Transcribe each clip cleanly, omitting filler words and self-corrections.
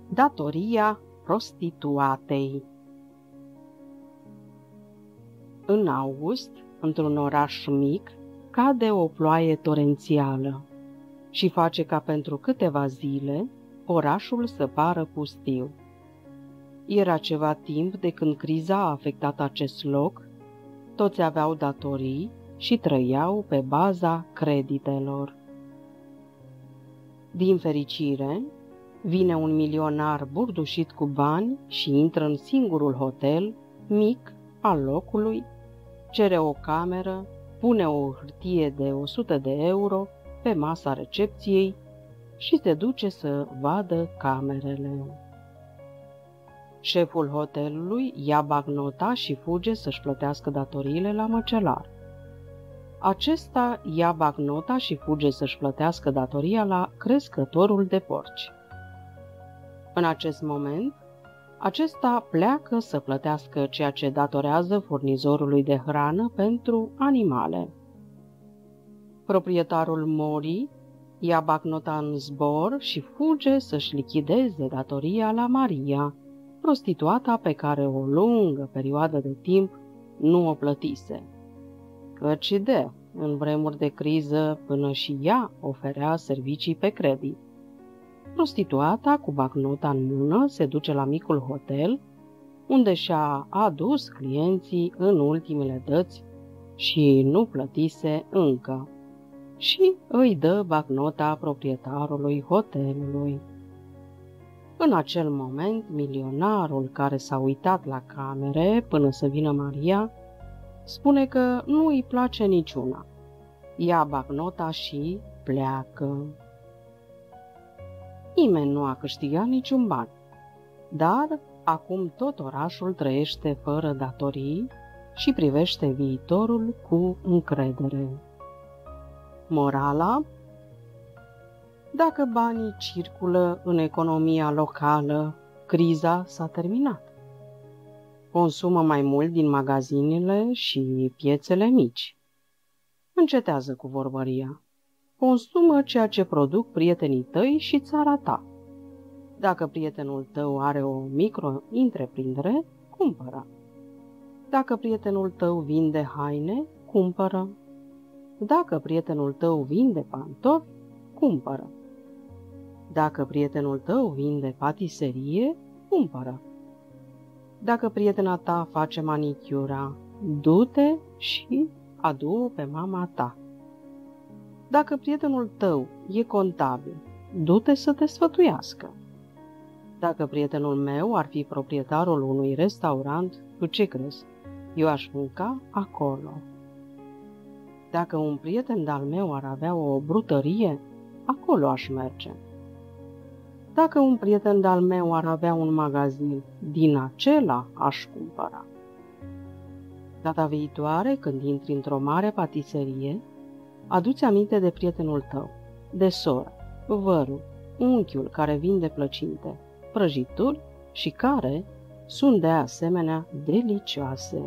Datoria prostituatei. În august, într-un oraș mic, cade o ploaie torențială și face ca pentru câteva zile orașul să pară pustiu. Era ceva timp de când criza a afectat acest loc, toți aveau datorii și trăiau pe baza creditelor. Din fericire, vine un milionar burdușit cu bani și intră în singurul hotel mic al locului, cere o cameră, pune o hârtie de 100 de euro pe masa recepției și se duce să vadă camerele. Șeful hotelului ia bancnota și fuge să-și plătească datoriile la măcelar. Acesta ia bancnota și fuge să-și plătească datoria la crescătorul de porci. În acest moment, acesta pleacă să plătească ceea ce datorează furnizorului de hrană pentru animale. Proprietarul morii ia bancnota în zbor și fuge să-și lichideze datoria la Maria, prostituata pe care o lungă perioadă de timp nu o plătise. Căci în vremuri de criză, până și ea oferea servicii pe credit. Prostituata, cu bancnota în mână, se duce la micul hotel, unde și-a adus clienții în ultimele dăți și nu plătise încă, și îi dă bancnota proprietarului hotelului. În acel moment, milionarul care s-a uitat la camere până să vină Maria, spune că nu îi place niciuna. Ia bancnota și pleacă. Nimeni nu a câștigat niciun ban, dar acum tot orașul trăiește fără datorii și privește viitorul cu încredere. Morala: dacă banii circulă în economia locală, criza s-a terminat. Consumă mai mult din magazinele și piețele mici. Încetează cu vorbăria. Consumă ceea ce produc prietenii tăi și țara ta. Dacă prietenul tău are o micro-întreprindere, cumpără. Dacă prietenul tău vinde haine, cumpără. Dacă prietenul tău vinde pantofi, cumpără. Dacă prietenul tău vinde patiserie, cumpără. Dacă prietena ta face manicura, du-te și adu-o pe mama ta. Dacă prietenul tău e contabil, du-te să te sfătuiască. Dacă prietenul meu ar fi proprietarul unui restaurant, tu ce crezi? Eu aș mânca acolo. Dacă un prieten de-al meu ar avea o brutărie, acolo aș merge. Dacă un prieten de-al meu ar avea un magazin, din acela aș cumpăra. Data viitoare, când intri într-o mare patiserie, adu-ți aminte de prietenul tău, de soră, vărul, unchiul care vinde plăcinte, prăjituri și care sunt de asemenea delicioase.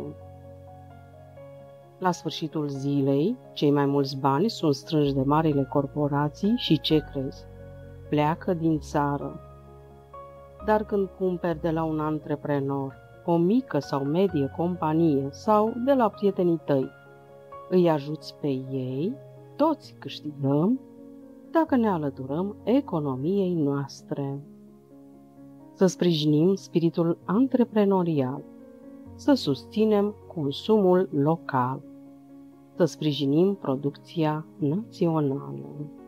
La sfârșitul zilei, cei mai mulți bani sunt strânși de marile corporații și ce crezi? Pleacă din țară. Dar când cumperi de la un antreprenor, o mică sau medie companie sau de la prietenii tăi, îi ajuți pe ei, toți câștigăm dacă ne alăturăm economiei noastre. Să sprijinim spiritul antreprenorial, să susținem consumul local, să sprijinim producția națională.